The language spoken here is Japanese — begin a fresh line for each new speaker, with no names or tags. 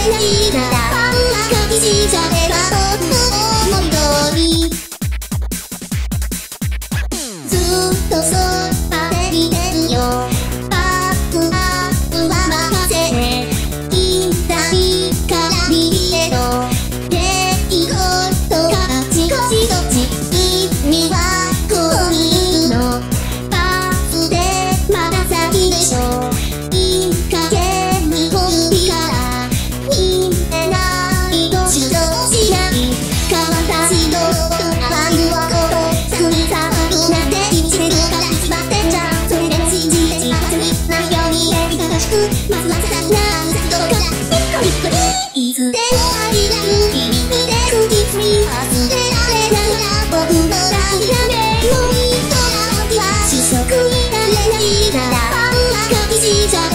ないならファンは隠しちゃえば僕の思い通りずっとそばでいてるよバックアップは任せていないから見てろ出来事があちこちどっち君はこういうのバスでまだ先でしょいい加減に小指から見えないと主導しない変わった人とあること作りさくなんて気にしてるから偽ってんじゃんそれでも信じてしまわずにないようにいかがしくまずはさらにな先ほどからニッコニッコにいつでもありがう君にで好きすぎ忘れられないな僕のダイヤメモリーとな時は主食になれないならファンは隠しちゃ